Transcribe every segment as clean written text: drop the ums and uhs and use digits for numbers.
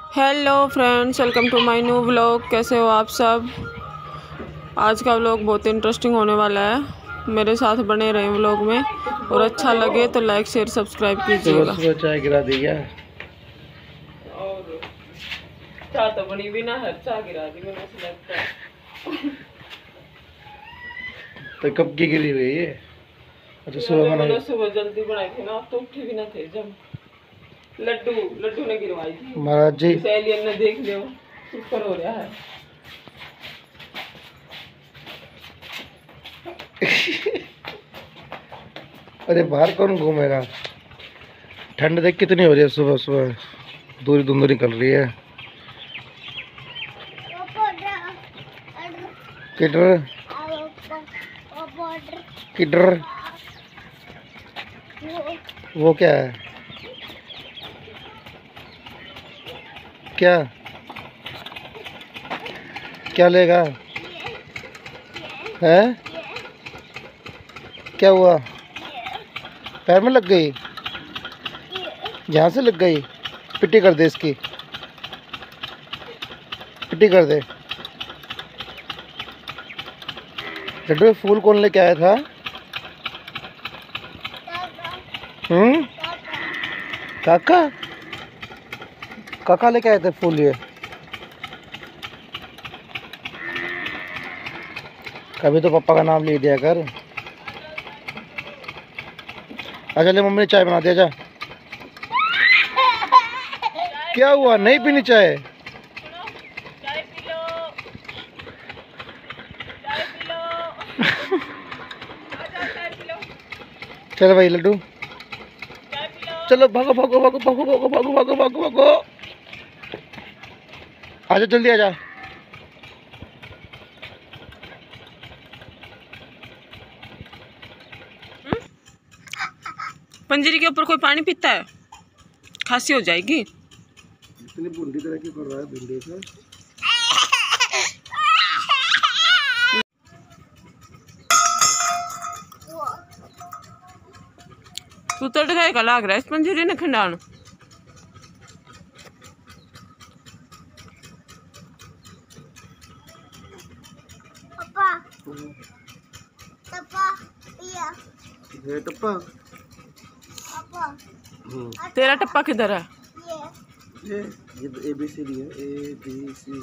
Hello friends, welcome to my new vlog. कैसे हो आप सब। आज का व्लॉग बहुत इंटरेस्टिंग होने वाला है। मेरे साथ बने रहे व्लॉग में और अच्छा लगे तो लाइक शेयर सब्सक्राइब कीजिएगा। सुबह चाय गिरा दी क्या? और चाय तो बनी भी ना है, चाय गिरा दी मैंने लगता है। तो कब की गिरी हुई है? अच्छा सुबह मैंने सुबह जल्दी बनाई थी ना, आप तो उठे भी ना थे जब लड्डू ने गिरवाई थी। महाराज जी एलियन ने देख लियो ऊपर हो रहा है। अरे बाहर कौन घूमेगा? ठंड देख कितनी हो रही है, सुबह सुबह दूरी धुंध निकल रही है। किधर किधर वो क्या है? क्या क्या लेगा? है क्या हुआ? पैर में लग गई? यहाँ से लग गई? पिट्टी कर दे, इसकी पिट्टी कर दे। लड्डू फूल कौन लेके आया था? काका काका लेके आए थे फूल ये। कभी तो पापा का नाम ले दिया कर। अच्छा ले, मम्मी ने चाय बना दिया। जा, क्या हुआ? नहीं पीनी चाय? चलो भाई लड्डू, चलो भागो भागो भागो भागो भागो भागो भागो भागो भागो। आजा जल्दी आजा। पंजीरी के ऊपर कोई पानी पीता है, खांसी हो जाएगी। इतनी बूंदी तरह की कर रहा है भिंडी से। तू तड़का का लाग रहा है इस पंजीरी ने खंडान। टप्पा तेरा टप्पा किधर है? ये ABCD है। ABC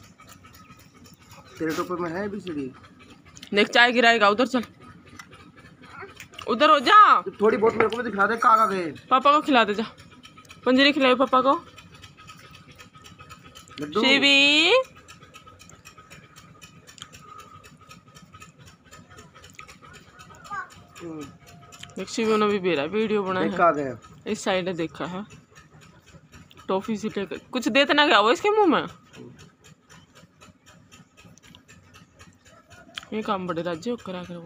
तेरे टप्पे में है ABCD। देख चाय गिराएगा, उधर चल, उधर हो जा। थोड़ी बहुत मेरे को भी दिखा दे। कहाँ गए? पापा को खिला दे जा, पंजीरी खिलाओ पापा को। शिवी शिवी ने भी मेरा वीडियो बनाया है। इस साइड है, देखा है। टॉफी सी कुछ देते ना गया वो इसके मुंह में। ये काम बड़े राज्य करा कर वो।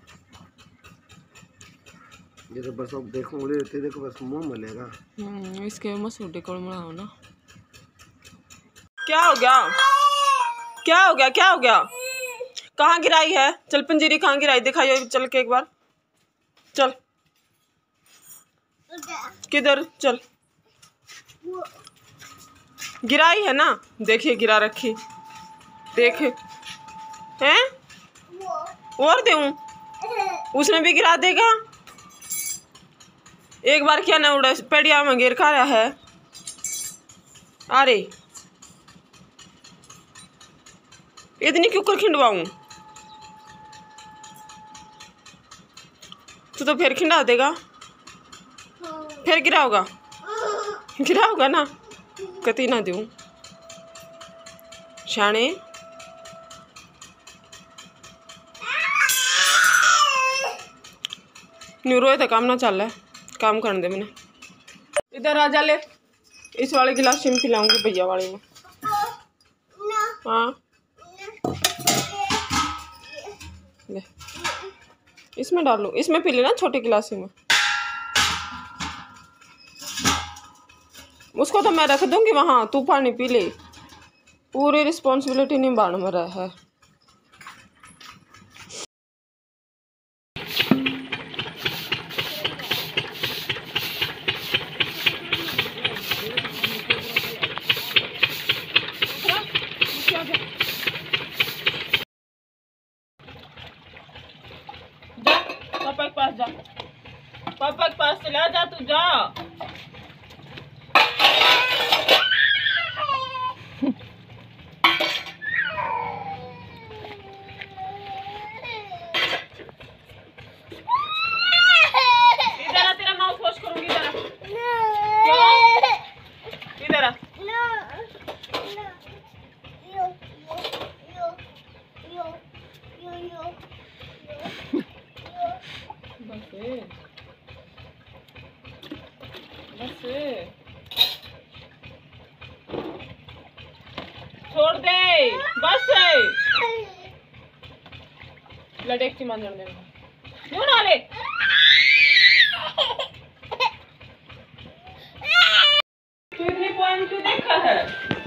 ये तो बस अब देखो मुझे तेरे को बस मुंह मिलेगा। इसके मसूटे को बनाओ ना। क्या हो गया? क्या हो गया? क्या हो गया? कहाँ गिराई है? चल पंजीरी कहाँ गिराई दिखाइए, चल के एक बार चल। किधर? चल, गिराई है ना, देखिए गिरा रखी, देख हैं। और दूं? उसने भी गिरा देगा। एक बार क्या ना उड़ा पेड़िया में गिर खा रहा है। अरे इतनी क्यों कर खिंडवाऊं? तू तो फिर खिंडा देगा, फिर गिराओगा। गिराओगा ना, कती ना दूं शाने। न्यूरो तो काम ना चल रहा है, काम करने दे मैंने। इधर आ जा, ले इस वाले गिलास में पिलाऊंगी, भैया वाले में। हाँ ले, इसमें डालो, इसमें पी लेना, छोटे गिलास में। उसको तो मैं रख दूंगी वहाँ, तू पानी पी ले। पूरी रिस्पॉन्सिबिलिटी निभाना मेरा है। छोड़ दे बस लड़ेक की मंजर दे क्यों ना ले तू इतनी पोएम क्यों देखा है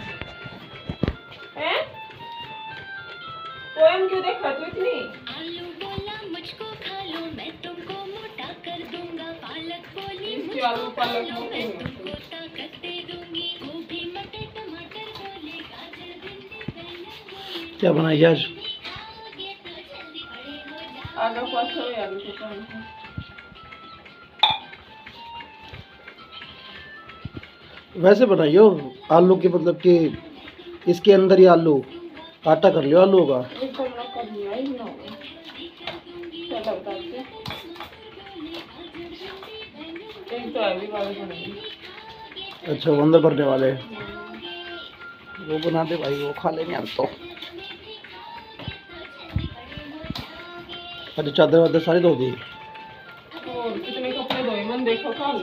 पोएम क्यों देखा तू इतनी आलू बोला मुझको खा लो मैं तुमको मोटा कर दूंगा पालक बोली इसके आलू पालक मैं तुमको ताकत दे दूंगी गोभी मटर टमाटर बोले गाजर भिंडी बैंगन बोले क्या बनाई आज? खाओगे तो जल्दी बड़े हो जाओ आगे पाछो यार तो वैसे बनाइयो आलू के, मतलब कि इसके अंदर ही आलू आटा कर लियो आलू का। एक तो ना कर लिया ही ना चलो बता दे एक तो अभी वाले बनेगी अच्छा वो अंदर भरने वाले वो बना दे भाई, वो खा लेंगे हम तो। अरे चादर वादर सारी धो दी। और कितने कपड़े धोए मन देखो कल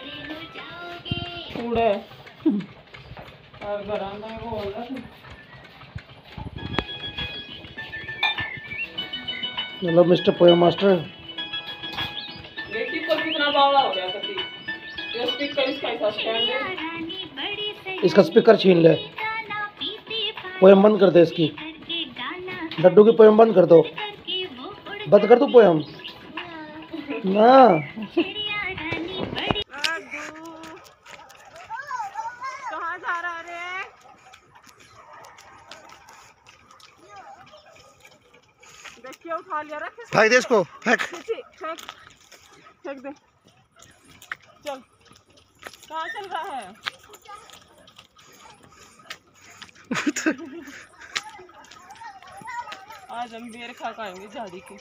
कूड़े और घर आना है वो होगा मतलब मिस्टर पोएम मास्टर देखिए कल कितना बावड़ा हो गया कभी ये स्पीकर इसका ऐसा स्टैंड है इसका स्पीकर छीन ले। पोएम बंद कर दे इसकी, लड्डू की पोएम बंद कर दो, बंद कर दो पोएम ना। कहाँ जा रहा है रे देखिए उठा लिया रख फेंक दे इसको, फेंक। फेंक फेंक दे चल कहाँ चल रहा है आज हम बेर खा खाएंगे झाड़ी के।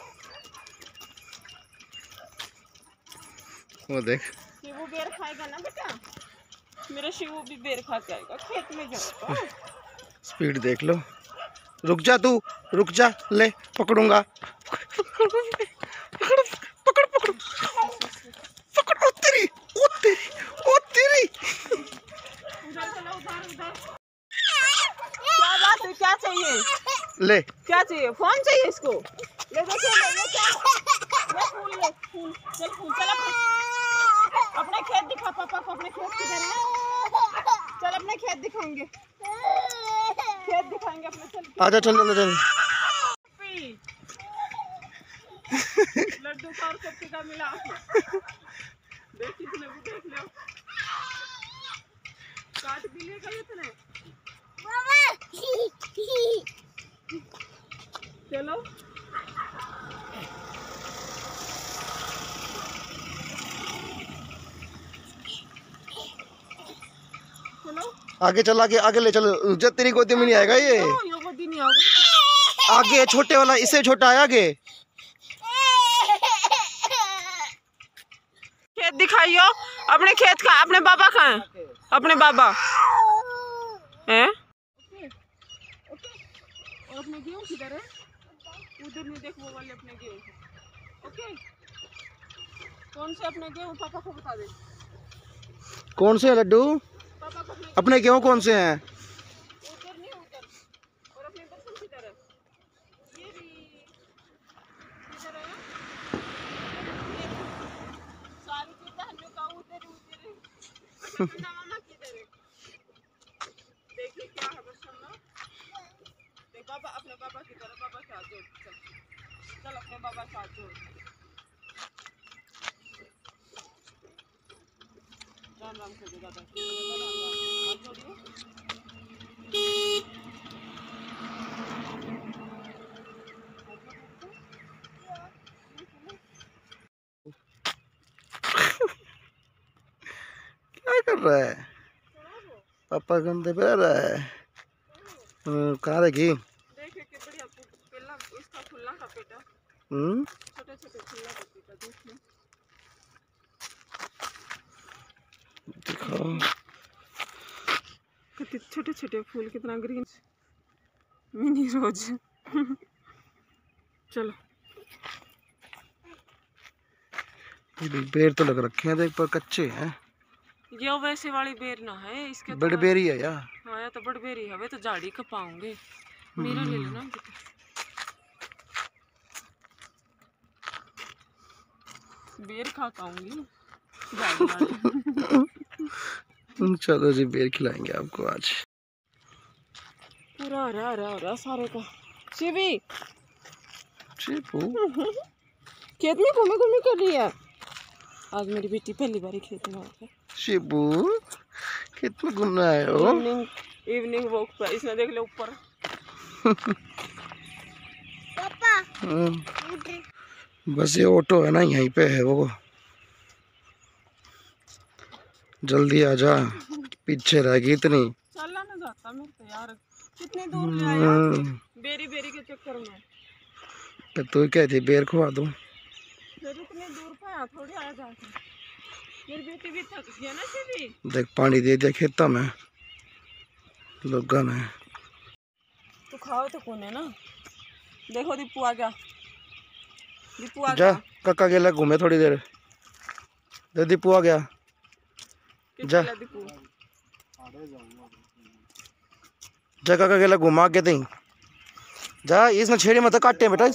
वो देख शिवू बेर खाएगा ना बेटा, मेरा शिवू भी बेर खा के आएगा खेत में जाएगा। स्पीड देख लो। रुक जा तू, रुक जा, ले पकड़ूंगा। पकड़ पकड़ पकड़ पकड़, ओ तेरी ओ तेरी ओ तेरी। उधर चलो उधर उधर। क्या बात है, क्या चाहिए? ले क्या चाहिए? फोन चाहिए इसको? ले देखिए ले क्या? ले फूल चल फूल चल अपने खेत दिखा पापा को, अपने खेत किधर है? चल अपने खेत दिखाएंगे, खेत दिखाएंगे अपने। चल आजा चल चल चल। लड्डू का और कपटी का मिला देखी तूने भी देख लो, काट भी लेगा ये तूने। चलो चलो आगे चल, आगे आगे ले चल। जब तेरी गोदी में नहीं आएगा ये गोदी नहीं आओगे। आगे छोटे वाला, इससे छोटा है आगे। खेत दिखाइयो अपने खेत का। अपने बाबा कहाँ है? अपने बाबा हैं? और अपने गेहूं किधर है? उधर नहीं देख, वो वाले अपने गेहूं। ओके कौन से अपने गेहूं पापा को बता दे। कौन से लड्डू? पापा को अपने गेहूं कौन से हैं? उधर नहीं उधर। और अपने बर्तन किधर है? ये भी किधर है? सारी चीजें हमें का उधर उधर है। अपना मामा किधर है? देखिए क्या है बर्तन ना। देख बाबा, अपने बाबा किधर है? बाबा के हाथ जोड़ चल चल, अपने बाबा के हाथ जोड़। राम राम से दादा हाथ जोड़िए। क्या कर रहा है पापा? गंदे पे रहा है। कहाँ देखी? देखिए कि बढ़िया पहला इसका खुला था पेटा, छोटे छोटे खुला था पेटा। देखिए दिखाओ। कितने छोटे छोटे फूल, कितना ग्रीन, मिनी रोज। चलो बेर तो लग रखे हैं, देख पर कच्चे हैं। ये वैसे वाली बेर ना है, इसके बड़ी बेरी है यार। हाँ या तो बड़ बेरी है, वे तो झाड़ी खपाऊंगे। मेरा ले लेना। बेर खा पाऊंगी झाड़ी वाली। चलो जी, बेर खिलाएंगे आपको आज। पूरा हरा हरा हरा सारे का। शिवी शिबू खेत में घूमे घूमे कर रही है। आज मेरी बेटी पहली बार खेत में आकर। शिबू खेत में घूमना है हो? इवनिंग वॉक पे। इसने देख लो ऊपर। बस ये ऑटो है ना, यहीं पे है वो। जल्दी आ जा, पीछे रह गई इतनी। चलना ना जाता मेरे तो यार, कितने दूर ले आया बेरी बेरी के चक्कर में। तो तू कहती बेर खुआ दूं? इतने दूर पाया थोड़ी आया जाके। मेरी बेटी भी थक गई है ना शिवी। देख पानी दे दिया खेता में लोगों ने। तो खाओ तो कौन है ना। देखो दीपू आ गया, दीपू आ जा गया। काका गेला घूमे थोड़ी देर। दे दीपू आ गया। जा दीपू जा काका गेला घुमा के दे। जा इसमें छेड़े मत काटे बेटा।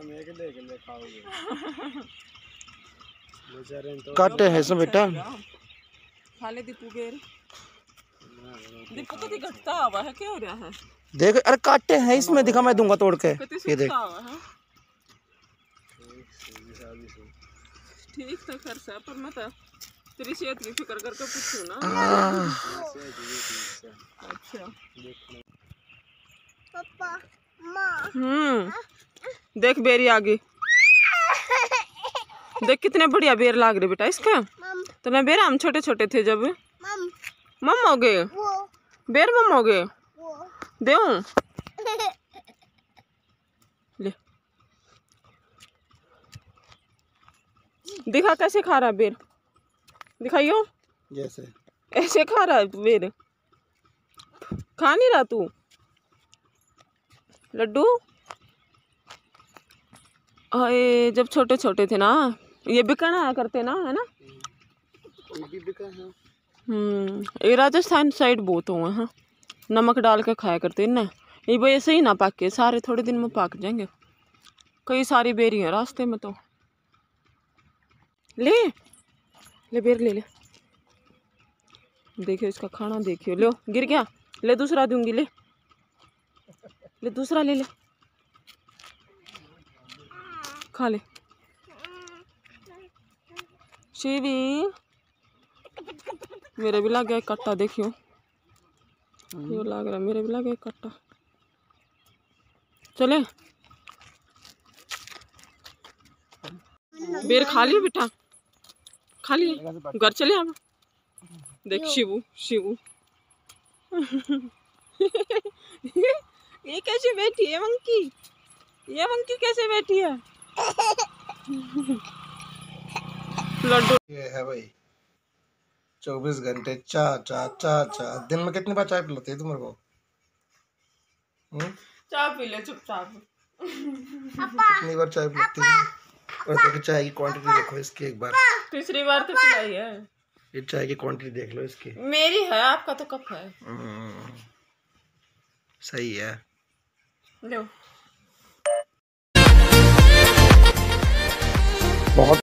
काटे है इसमें बेटा। खा ले दीपू बेर। दीपू तो घटता हुआ है, क्या हो रहा है? देख, अरे काटे हैं इसमें, दिखा मैं दूंगा तोड़ के। ये देख ठीक तो कर सा, पर मैं तो तेरी सेहत की फिक्र करके पूछूं ना। अच्छा देख बेरी आ गई। देख कितने बढ़िया बेर लाग रहे बेटा इसका। तो ना बेर हम छोटे छोटे थे जब। मम हो गए बेर, मम हो गए। देऊं ले, दिखा कैसे खा रहा है बेर, दिखाइयो। जैसे ऐसे खा रहा है बेर, खा नहीं रहा तू लड्डू। अरे जब छोटे छोटे थे ना, ये बिकना आया करते ना, है ना। ये राजस्थान साइड बहुत हुआ है, नमक डाल के खाया करते ना। ये भाई ऐसे ही ना पाके, सारे थोड़े दिन में पाक जाएंगे। कई सारी बेरी हैं रास्ते में। तो ले ले बेर ले ले। देखियो इसका खाना, देखियो। लो गिर गया, ले दूसरा दूंगी। ले ले दूसरा ले ले, खा ले। शिवी मेरे भी लग गया कट्टा, देखियो ये लग रहा है, मेरे भी लग गया कट्टा। चले बेर खा लिया बेटा, खा लिया, घर चले अब। देख शिवू शिवू ये कैसे बैठी है मंकी, ये मंकी कैसे बैठी है। लड्डू ये है भाई 24 घंटे चा चा चा चा। दिन में कितनी बार चाय पिलाती है तुम्हारे को? चाय पी ले चुपचाप। कितनी बार चाय पिलाती है? और देखो चाय की क्वांटिटी देखो इसकी एक बार। तीसरी बार तो पिलाई है। ये चाय की क्वांटिटी देख लो इसकी। मेरी है, आपका तो कप है। सही है। लो बहुत